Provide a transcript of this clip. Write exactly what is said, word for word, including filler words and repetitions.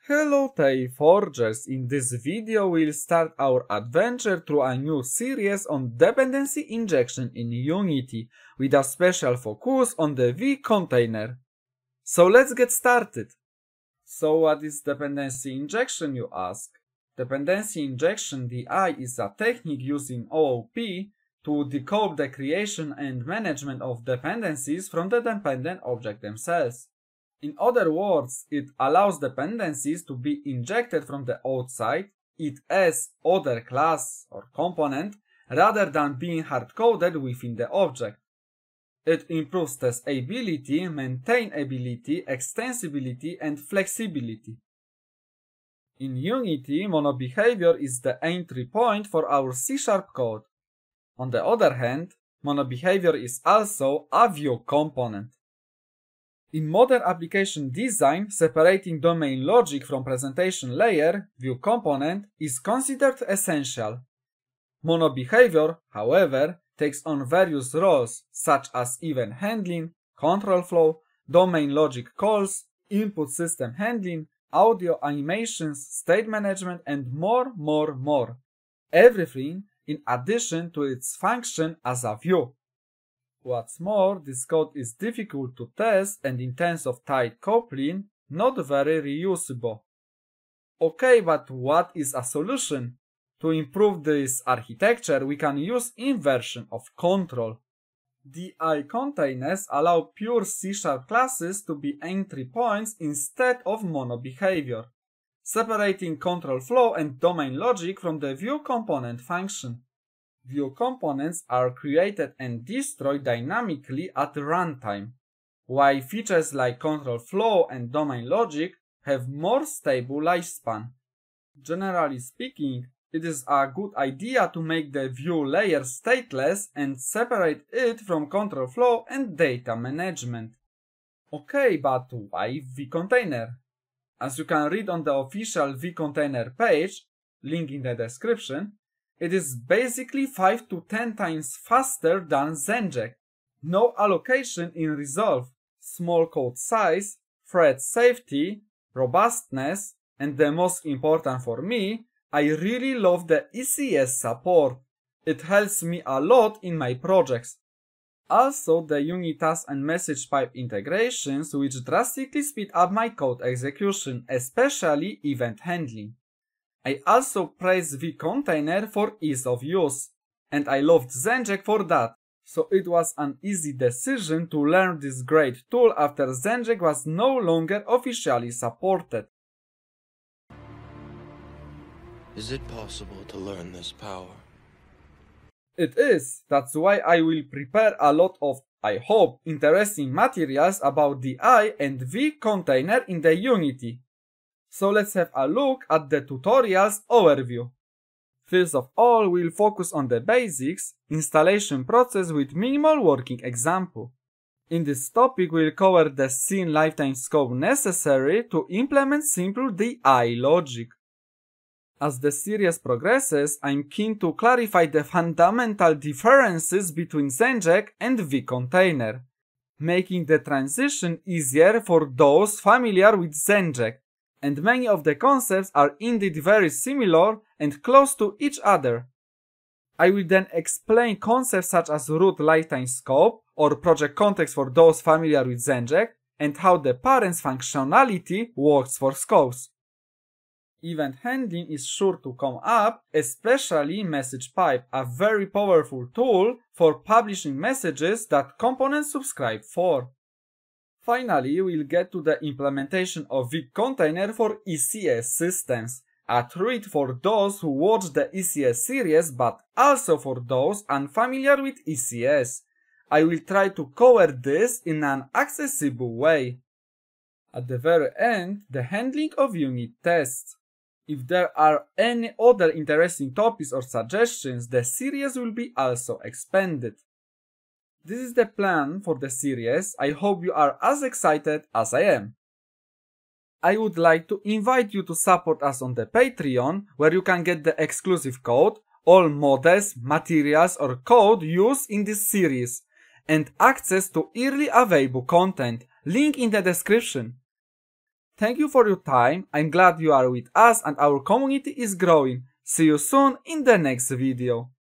Hello TaleForgers, in this video we'll start our adventure through a new series on Dependency Injection in Unity, with a special focus on the VContainer. So let's get started. So what is Dependency Injection, you ask? Dependency Injection D I is a technique used in O O P to decouple the creation and management of dependencies from the dependent object themselves. In other words, it allows dependencies to be injected from the outside, it as other class or component, rather than being hard-coded within the object. It improves testability, maintainability, extensibility, and flexibility. In Unity, MonoBehaviour is the entry point for our C sharp code. On the other hand, MonoBehaviour is also a view component. In modern application design, separating domain logic from presentation layer, view component, is considered essential. MonoBehaviour, however, takes on various roles such as event handling, control flow, domain logic calls, input system handling, audio animations, state management, and more, more, more. Everything in addition to its function as a view. What's more, this code is difficult to test and in terms of tight coupling, not very reusable. Okay, but what is a solution? To improve this architecture, we can use inversion of control. D I containers allow pure C sharp classes to be entry points instead of MonoBehaviour, separating control flow and domain logic from the view component function. View components are created and destroyed dynamically at runtime, while features like control flow and domain logic have more stable lifespan. Generally speaking, it is a good idea to make the view layer stateless and separate it from control flow and data management. Okay, but why VContainer? As you can read on the official VContainer page, link in the description, it is basically five to ten times faster than Zenject. No allocation in resolve, small code size, thread safety, robustness, and the most important for me, I really love the E C S support. It helps me a lot in my projects. Also the Unitask and message pipe integrations, which drastically speed up my code execution, especially event handling. I also praise VContainer for ease of use, and I loved Zenject for that, so it was an easy decision to learn this great tool after Zenject was no longer officially supported. Is it possible to learn this power? It is, that's why I will prepare a lot of, I hope, interesting materials about D I and VContainer in the Unity. So let's have a look at the tutorial's overview. First of all, we'll focus on the basics, installation process with minimal working example. In this topic, we'll cover the scene lifetime scope necessary to implement simple D I logic. As the series progresses, I'm keen to clarify the fundamental differences between Zenject and VContainer, making the transition easier for those familiar with Zenject. And many of the concepts are indeed very similar and close to each other. I will then explain concepts such as root lifetime scope or project context for those familiar with Zenject and how the parent's functionality works for scopes. Event handling is sure to come up, especially message pipe, a very powerful tool for publishing messages that components subscribe for. Finally, we'll get to the implementation of VContainer for E C S systems, a treat for those who watch the E C S series but also for those unfamiliar with E C S. I will try to cover this in an accessible way. At the very end, the handling of unit tests. If there are any other interesting topics or suggestions, the series will be also expanded. This is the plan for the series. I hope you are as excited as I am. I would like to invite you to support us on the Patreon, where you can get the exclusive code, all models, materials or code used in this series, and access to early available content, link in the description. Thank you for your time, I'm glad you are with us and our community is growing. See you soon in the next video.